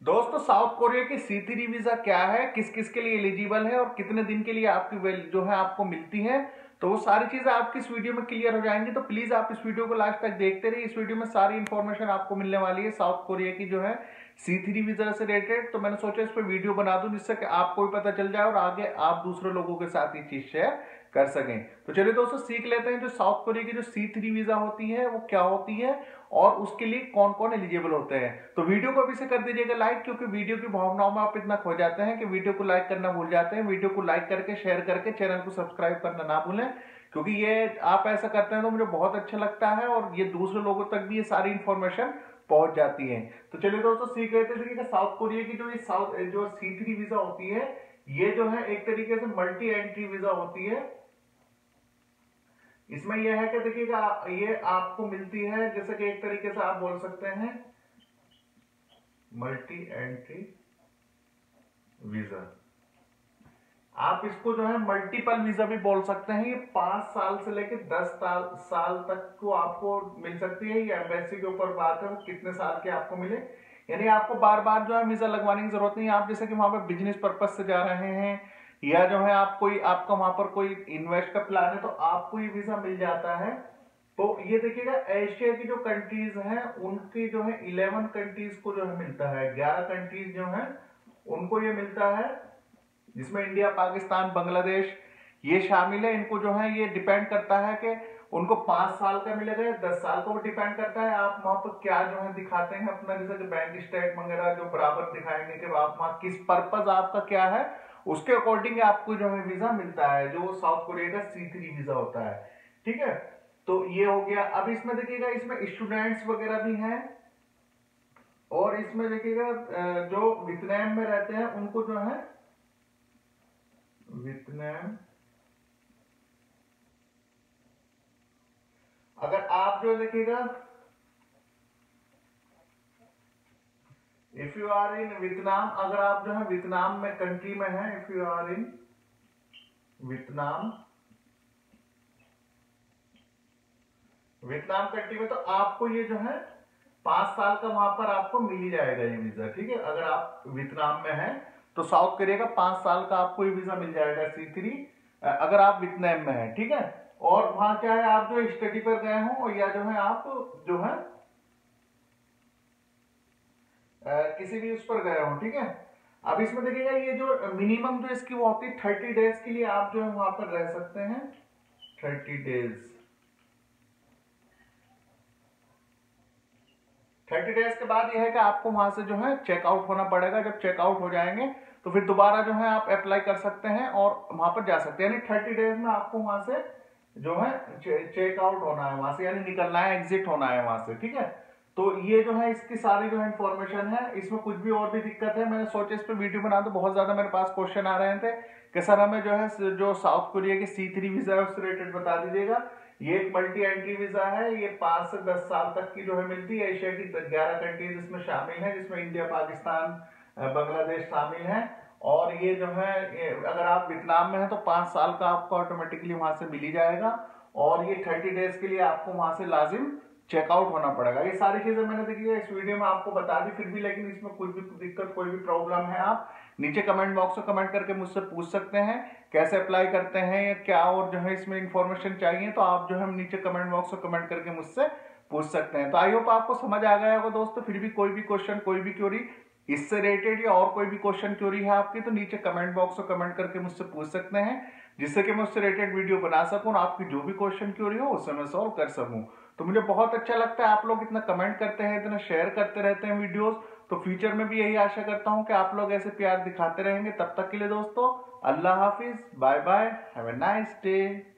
दोस्तों south Korea की C3 visa क्या है, किस किस के लिए एलिजिबल है और कितने दिन के लिए आपकी जो है आपको मिलती है, तो वो सारी चीजें आपकी इस वीडियो में क्लियर हो जाएंगी। तो प्लीज आप इस वीडियो को लास्ट तक देखते रहिए। इस वीडियो में सारी इंफॉर्मेशन आपको मिलने वाली है साउथ कोरिया की जो है C3 वीजा से रिलेटेड। तो मैंने सोचा इस पर वीडियो बना दूं जिससे कि आपको भी पता चल जाए और आगे आप दूसरे लोगों के साथ ये चीज शेयर कर सकें। तो चलिए दोस्तों सीख लेते हैं जो साउथ कोरिया की जो C3 वीजा होती है वो क्या होती है और उसके लिए कौन कौन एलिजिबल होते हैं। तो वीडियो को अभी से कर दीजिएगा लाइक, क्योंकि वीडियो की भावनाओं में आप इतना खो जाते हैं कि वीडियो को लाइक करना भूल जाते हैं। वीडियो को लाइक करके शेयर करके चैनल को सब्सक्राइब करना ना भूलें, क्योंकि ये आप ऐसा करते हैं तो मुझे बहुत अच्छा लगता है और ये दूसरे लोगों तक भी ये सारी इंफॉर्मेशन पहुंच जाती है। तो चलिए दोस्तों सीख लेते थे कि साउथ कोरिया की जो C3 वीजा होती है ये जो है एक तरीके से मल्टी एंट्री वीजा होती है। इसमें यह है कि देखिएगा ये आपको मिलती है जैसे कि एक तरीके से आप बोल सकते हैं मल्टी एंट्री वीजा। आप इसको जो है मल्टीपल वीजा भी बोल सकते हैं। ये 5 साल से लेकर 10 साल तक को आपको मिल सकती है। ये एम्बेसी के ऊपर बात है कितने साल के आपको मिले, यानी आपको बार बार जो है वीजा लगवाने की जरूरत नहीं है। आप जैसे कि वहां पर बिजनेस पर्पज से जा रहे हैं या जो है आप कोई आपका वहां पर कोई इन्वेस्ट का प्लान है तो आपको ये वीजा मिल जाता है। तो ये देखिएगा एशिया की जो कंट्रीज हैं उनकी जो है 11 कंट्रीज को जो है मिलता है, 11 कंट्रीज जो है उनको ये मिलता है, जिसमें इंडिया, पाकिस्तान, बांग्लादेश ये शामिल है। इनको जो है ये डिपेंड करता है कि उनको 5 साल का मिलेगा या 10 साल का, वो डिपेंड करता है आप वहां पर क्या जो है दिखाते हैं अपना, जैसे कि बैंक स्टेटमेंट वगैरह जो बराबर दिखाएंगे कि आप वहां किस पर्पज आपका क्या है, उसके अकॉर्डिंग आपको जो है वीजा मिलता है, जो साउथ कोरिया का C3 वीजा होता है। ठीक है, तो ये हो गया। अब इसमें देखिएगा इसमें स्टूडेंट्स वगैरह भी हैं और इसमें देखिएगा जो वियतनाम में रहते हैं उनको जो है वियतनाम, अगर आप जो देखिएगा if you are in Vietnam, अगर आप जो है वियतनाम में कंट्री में है, if you are in Vietnam country में, तो आपको ये जो है 5 साल का वहां पर आपको मिल ही जाएगा ये वीजा। ठीक है, अगर आप वियतनाम में हैं तो साउथ कोरिया का 5 साल का आपको ये वीजा मिल जाएगा C3, अगर आप वियतनाम में हैं। ठीक है, और वहां क्या है आप जो स्टडी पर गए हो या जो है आप जो है किसी भी उस पर गए हो। ठीक है, अब इसमें देखिएगा ये जो मिनिमम जो इसकी वो होती है 30 डेज के लिए आप जो है वहां पर रह सकते हैं, 30 डेज। 30 डेज के बाद यह है कि आपको वहां से जो है चेकआउट होना पड़ेगा। जब चेकआउट हो जाएंगे तो फिर दोबारा जो है आप अप्लाई कर सकते हैं और वहां पर जा सकते हैं, यानी 30 डेज में आपको वहां से जो है चेकआउट होना है वहां से, यानी निकलना है, एग्जिट होना है वहां से। ठीक है, तो ये जो है इसकी सारी जो है इंफॉर्मेशन है। इसमें कुछ भी और भी दिक्कत है मैंने सोचा इस पर वीडियो बना दो, बहुत ज्यादा मेरे पास क्वेश्चन आ रहे थे कि सर हमें जो है जो साउथ कोरिया की C3 वीजा है उससे रिलेटेड बता दीजिएगा। ये एक मल्टी एंट्री वीजा है, ये 5 से 10 साल तक की जो है मिलती है। एशिया की 11 कंट्रीज इसमें शामिल है, जिसमें इंडिया, पाकिस्तान, बांग्लादेश शामिल है। और ये जो है अगर आप वियतनाम में हैं तो 5 साल का आपको ऑटोमेटिकली वहां से मिल ही जाएगा और ये 30 डेज के लिए आपको वहां से लाजिम चेकआउट होना पड़ेगा। ये सारी चीजें मैंने देखिए इस वीडियो में आपको बता दी, फिर भी लेकिन इसमें कोई भी दिक्कत, कोई भी प्रॉब्लम है आप नीचे कमेंट बॉक्स में कमेंट करके मुझसे पूछ सकते हैं कैसे अप्लाई करते हैं या क्या और जो है इसमें इंफॉर्मेशन चाहिए, तो आप जो है नीचे कमेंट बॉक्स में कमेंट करके मुझसे पूछ सकते हैं। तो आई होप आपको समझ आ गया होगा दोस्तों। फिर भी कोई भी क्वेश्चन, कोई भी क्वेरी इससे रिलेटेड या और कोई भी क्वेश्चन क्वेरी है आपकी तो नीचे कमेंट बॉक्स में कमेंट करके मुझसे पूछ सकते हैं, जिससे कि मैं उससे रिलेटेड वीडियो बना सकूं और आपकी जो भी क्वेश्चन क्वेरी हो उससे मैं सॉल्व कर सकूं। तो मुझे बहुत अच्छा लगता है आप लोग इतना कमेंट करते हैं, इतना शेयर करते रहते हैं वीडियोस। तो फ्यूचर में भी यही आशा करता हूं कि आप लोग ऐसे प्यार दिखाते रहेंगे। तब तक के लिए दोस्तों अल्लाह हाफिज, bye bye, have a nice day.